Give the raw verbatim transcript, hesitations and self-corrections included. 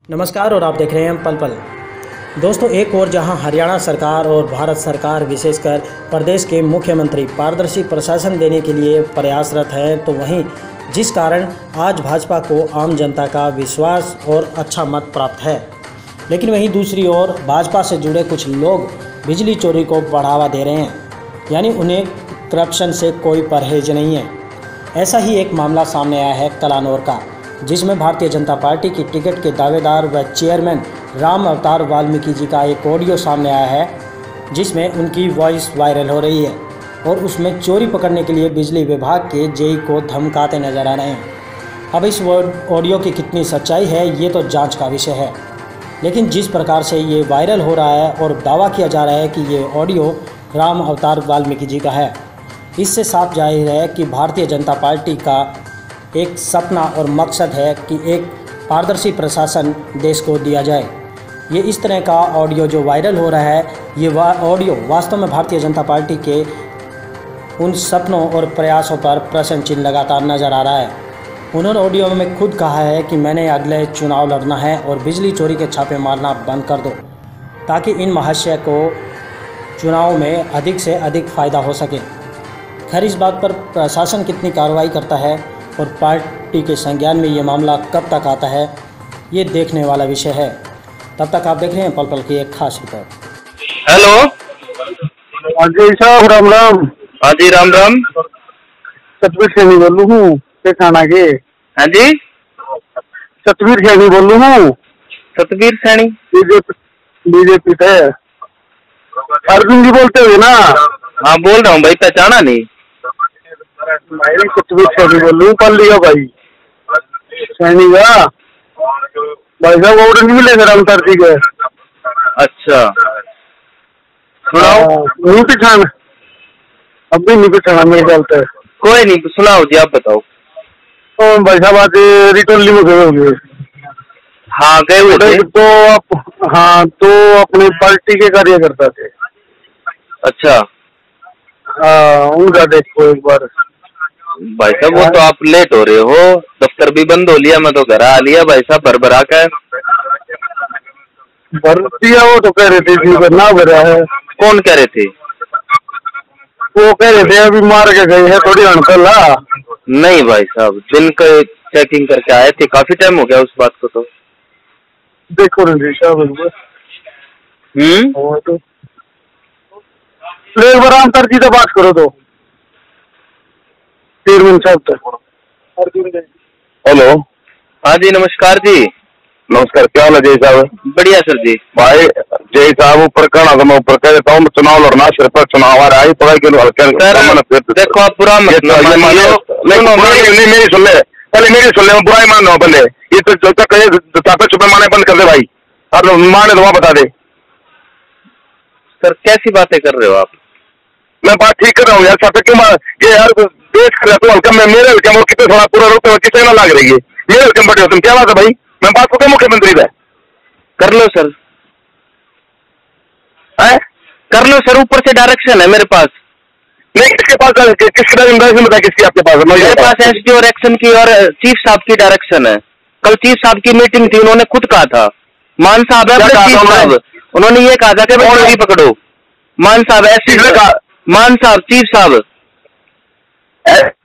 नमस्कार और आप देख रहे हैं पल पल। दोस्तों, एक और जहां हरियाणा सरकार और भारत सरकार विशेषकर प्रदेश के मुख्यमंत्री पारदर्शी प्रशासन देने के लिए प्रयासरत हैं, तो वहीं जिस कारण आज भाजपा को आम जनता का विश्वास और अच्छा मत प्राप्त है, लेकिन वहीं दूसरी ओर भाजपा से जुड़े कुछ लोग बिजली चोरी को बढ़ावा दे रहे हैं, यानी उन्हें करप्शन से कोई परहेज नहीं है। ऐसा ही एक मामला सामने आया है कलानौर का, जिसमें भारतीय जनता पार्टी की टिकट के दावेदार व चेयरमैन राम अवतार वाल्मीकि जी का एक ऑडियो सामने आया है, जिसमें उनकी वॉइस वायरल हो रही है और उसमें चोरी पकड़ने के लिए बिजली विभाग के जेई को धमकाते नजर आ रहे हैं। अब इस ऑडियो की कितनी सच्चाई है, ये तो जांच का विषय है, लेकिन जिस प्रकार से ये वायरल हो रहा है और दावा किया जा रहा है कि ये ऑडियो राम अवतार वाल्मीकि जी का है, इससे साफ जाहिर है कि भारतीय जनता पार्टी का एक सपना और मकसद है कि एक पारदर्शी प्रशासन देश को दिया जाए। ये इस तरह का ऑडियो जो वायरल हो रहा है, ये वा ऑडियो वास्तव में भारतीय जनता पार्टी के उन सपनों और प्रयासों पर प्रश्न चिन्ह लगातार नज़र आ रहा है। उन्होंने ऑडियो में खुद कहा है कि मैंने अगले चुनाव लड़ना है और बिजली चोरी के छापे मारना बंद कर दो, ताकि इन महाशय को चुनाव में अधिक से अधिक फ़ायदा हो सके। खैर, इस बात पर प्रशासन कितनी कार्रवाई करता है और पार्टी के संज्ञान में ये मामला कब तक आता है, ये देखने वाला विषय है। तब तक आप देख रहे हैं पल पल की एक खास रिपोर्ट। हेलो, हाँ जी साहब, राम राम। हाँ जी, राम राम। सतवीर सैनी बोलू हूँ खाना के। हाँ जी, सतवीर सैनी बोलू हूँ। सतवीर सैनी बीजेपी बीजेपी से अरविंद जी बोलते हुए ना? हाँ, बोल रहा हूँ भाई, पहचाना नहीं भाई। सतवीर सैनी बोल रहा हूँ, कल लिया भाई सैनी का। भाई साहब ऑर्डर नहीं मिलेगा राम सर जी के। अच्छा, सुनाओ। नहीं पिछाना, अब भी नहीं पिछाना मेरे ख्याल से। कोई नहीं, सुनाओ जी, आप बताओ। तो भाई साहब आज रिटोली में गए होंगे। हाँ, गए हुए थे। तो आप, हाँ, तो अपने पार्टी के कार्यकर्ता थे। अच्छा, हाँ, उनका देखो एक बार। भाई साहब वो तो आप लेट हो रहे हो, दफ्तर भी बंद हो लिया, मैं तो घर आ लिया भाई साहब, भर भरा कर भर दिया। वो तो कह रहे थे जी ना भरा है। कौन कह रहे थे? वो कह रहे थे अभी मार के गए हैं थोड़ी अंकल। नहीं भाई साहब, दिन का चेकिंग करके आए थे, काफी टाइम हो गया उस बात को। तो देखो रणजीत साहब हम्म तो एक बार अंतर जी से बात करो तो चेयरमैन साहब तक। हेलो, हाँ जी, नमस्कार जी। नमस्कार, क्या हाल है जय साहब? बढ़िया सर जी। भाई जय साहब, ऊपर कहना तो मैं ऊपर कह देता हूँ, चुनाव लड़ना सिर्फ चुनाव आ रहा है, पढ़ाई के हल्के। देखो आप बुरा मत नहीं, मेरी सुन ले पहले, मेरी सुन ले, बुराई मान लो पहले। ये तो जो तक छापे छुपे माने बंद कर दे भाई, अब माने तो वहाँ बता दे। सर कैसी बातें कर रहे हो आप? मैं बात ठीक कर रहा हूँ यार, छापे क्यों मार ये यार? देश कर रहा तू हल्का, मैं मेरे हल्का और कितने थोड़ा पूरा रोकते कितने ना लाग रही है मेरे हल्के बटे हो तुम। क्या बात है भाई? मैं बात को क्या मुख्यमंत्री है? कर लो सर, है कर लो सर, ऊपर से डायरेक्शन है मेरे पास। नहीं, किसके पास? किसकी डायरेक्शन बताया? किसकी आपके पास? मेरे पास एसडीओ डायरेक्शन की और चीफ साहब की डायरेक्शन है। कल चीफ साहब की मीटिंग थी, उन्होंने खुद कहा था, मान साहब है चीफ साहब, उन्होंने ये कहा था कि चोरी पकड़ो। मान साहब ऐसी, मान साहब चीफ साहब